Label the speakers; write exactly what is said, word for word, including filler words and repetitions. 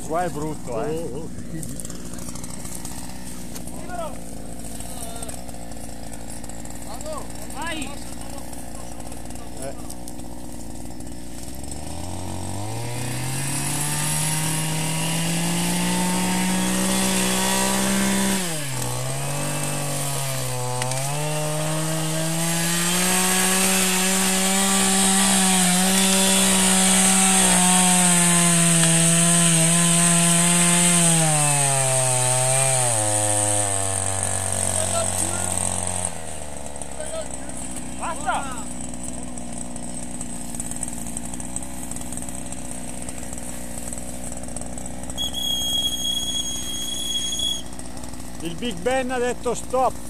Speaker 1: Qua è brutto, eh.
Speaker 2: Oh, oh.
Speaker 3: Vai!
Speaker 1: Eh.
Speaker 3: Basta!
Speaker 1: Il Big Ben ha detto stop.